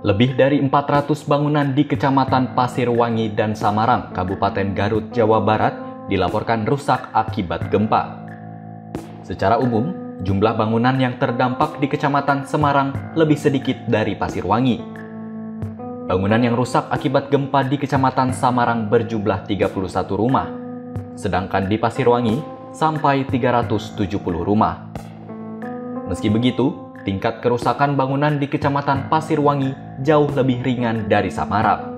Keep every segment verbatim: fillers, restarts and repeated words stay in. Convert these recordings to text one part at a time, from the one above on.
Lebih dari empat ratus bangunan di Kecamatan Pasirwangi dan Samarang, Kabupaten Garut, Jawa Barat, dilaporkan rusak akibat gempa. Secara umum, jumlah bangunan yang terdampak di Kecamatan Semarang lebih sedikit dari Pasirwangi. Bangunan yang rusak akibat gempa di Kecamatan Samarang berjumlah tiga puluh satu rumah, sedangkan di Pasirwangi sampai tiga ratus tujuh puluh rumah. Meski begitu, tingkat kerusakan bangunan di Kecamatan Pasirwangi jauh lebih ringan dari Samarang.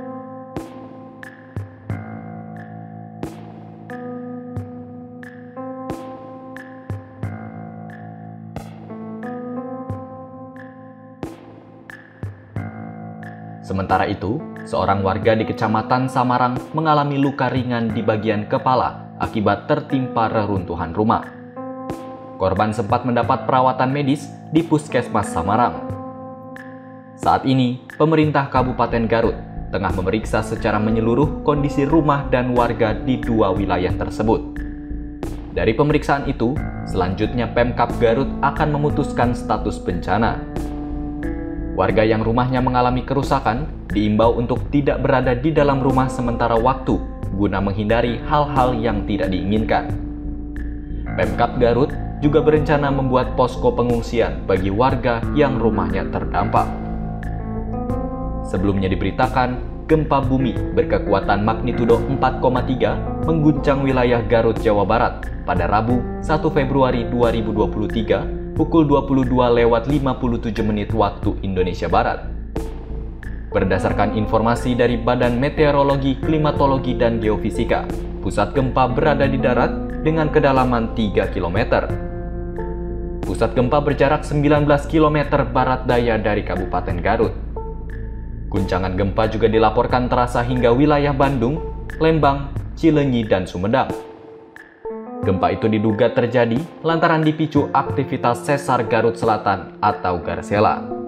Sementara itu, seorang warga di Kecamatan Samarang mengalami luka ringan di bagian kepala akibat tertimpa reruntuhan rumah. Korban sempat mendapat perawatan medis di Puskesmas Samarang. Saat ini, pemerintah Kabupaten Garut tengah memeriksa secara menyeluruh kondisi rumah dan warga di dua wilayah tersebut. Dari pemeriksaan itu, selanjutnya Pemkab Garut akan memutuskan status bencana. Warga yang rumahnya mengalami kerusakan diimbau untuk tidak berada di dalam rumah sementara waktu guna menghindari hal-hal yang tidak diinginkan. Pemkab Garut juga berencana membuat posko pengungsian bagi warga yang rumahnya terdampak. Sebelumnya diberitakan, gempa bumi berkekuatan magnitudo empat koma tiga mengguncang wilayah Garut, Jawa Barat pada Rabu satu Februari dua ribu dua puluh tiga pukul dua puluh dua lewat lima puluh tujuh menit waktu Indonesia Barat. Berdasarkan informasi dari Badan Meteorologi, Klimatologi, dan Geofisika, pusat gempa berada di darat dengan kedalaman tiga kilometer. Pusat gempa berjarak sembilan belas kilometer barat daya dari Kabupaten Garut. Guncangan gempa juga dilaporkan terasa hingga wilayah Bandung, Lembang, Cileunyi, dan Sumedang. Gempa itu diduga terjadi lantaran dipicu aktivitas sesar Garut Selatan atau Garsela.